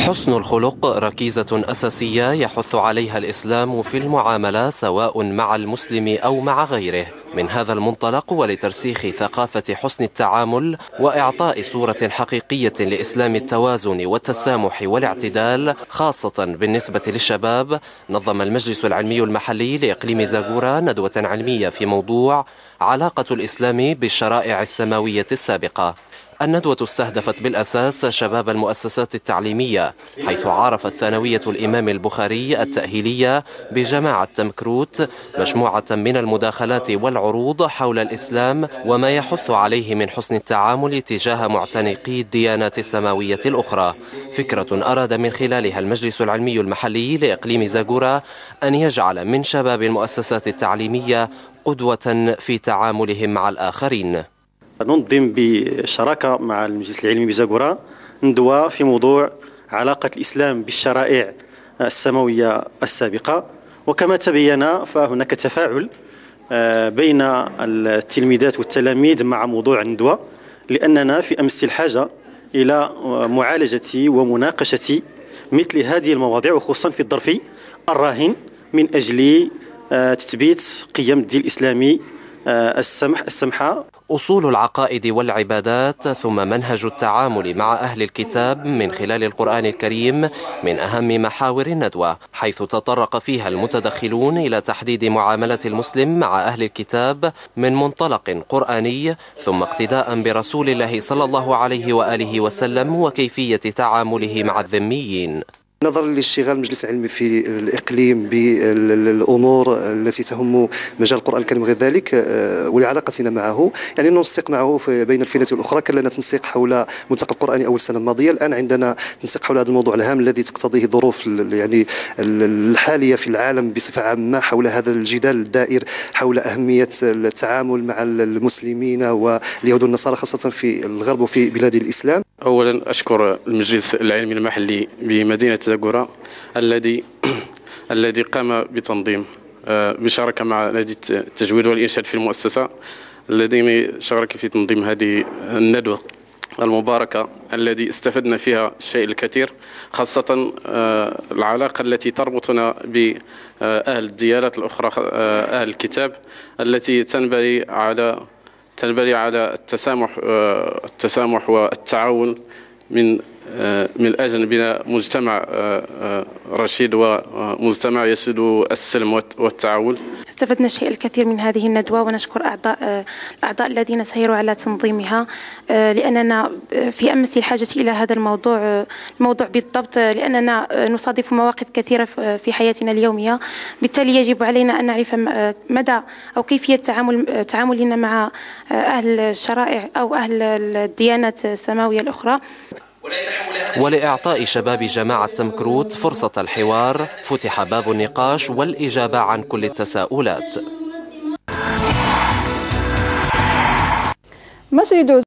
حسن الخلق ركيزة أساسية يحث عليها الإسلام في المعاملة سواء مع المسلم أو مع غيره. من هذا المنطلق ولترسيخ ثقافة حسن التعامل وإعطاء صورة حقيقية لإسلام التوازن والتسامح والاعتدال خاصة بالنسبة للشباب، نظم المجلس العلمي المحلي لإقليم زاغورا ندوة علمية في موضوع علاقة الإسلام بالشرائع السماوية السابقة. الندوة استهدفت بالأساس شباب المؤسسات التعليمية، حيث عرفت ثانوية الإمام البخاري التأهيلية بجماعة تمكروت مجموعة من المداخلات والعروض حول الإسلام وما يحث عليه من حسن التعامل تجاه معتنقي الديانات السماوية الأخرى، فكرة أراد من خلالها المجلس العلمي المحلي لإقليم زاغورا أن يجعل من شباب المؤسسات التعليمية قدوة في تعاملهم مع الآخرين. ننظم بشراكة مع المجلس العلمي بزاغورا ندوة في موضوع علاقة الإسلام بالشرائع السماوية السابقة، وكما تبين فهناك تفاعل بين التلميذات والتلاميذ مع موضوع الندوة، لأننا في أمس الحاجة إلى معالجة ومناقشة مثل هذه المواضيع، وخصوصا في الظرف الراهن من أجل تثبيت قيم الدين الإسلامي السمحة. أصول العقائد والعبادات ثم منهج التعامل مع أهل الكتاب من خلال القرآن الكريم من أهم محاور الندوة، حيث تطرق فيها المتدخلون إلى تحديد معاملة المسلم مع أهل الكتاب من منطلق قرآني، ثم اقتداء برسول الله صلى الله عليه وآله وسلم وكيفية تعامله مع الذميين. نظرا لاشتغال المجلس العلمي في الإقليم بالأمور التي تهم مجال القرآن الكريم غير ذلك، ولعلاقتنا معه يعني ننسق معه بين الفينة والأخرى. كان لنا تنسيق حول ملتقى القرآن أول السنة الماضية، الآن عندنا تنسيق حول هذا الموضوع الهام الذي تقتضيه ظروف يعني الحالية في العالم بصفة عامة، حول هذا الجدال الدائر حول أهمية التعامل مع المسلمين واليهود والنصارى خاصة في الغرب وفي بلاد الإسلام. أولا أشكر المجلس العلمي المحلي بمدينة زاغورا الذي قام بتنظيم بشراكة مع نادي التجويد والإرشاد في المؤسسة، الذي شارك في تنظيم هذه الندوة المباركة الذي استفدنا فيها الشيء الكثير، خاصة العلاقة التي تربطنا بأهل الديانات الأخرى، أهل الكتاب، التي تنبني على التسامح والتعاون من أجل بناء مجتمع رشيد ومجتمع يسود السلم والتعاون. استفدنا الشيء الكثير من هذه الندوة، ونشكر الأعضاء الذين سيروا على تنظيمها، لأننا في أمس الحاجة إلى هذا الموضوع بالضبط، لأننا نصادف مواقف كثيرة في حياتنا اليومية، بالتالي يجب علينا أن نعرف مدى أو كيفية تعاملنا مع أهل الشرائع أو أهل الديانات السماوية الأخرى. ولإعطاء شباب جماعة تمكروت فرصة الحوار فتح باب النقاش والإجابة عن كل التساؤلات.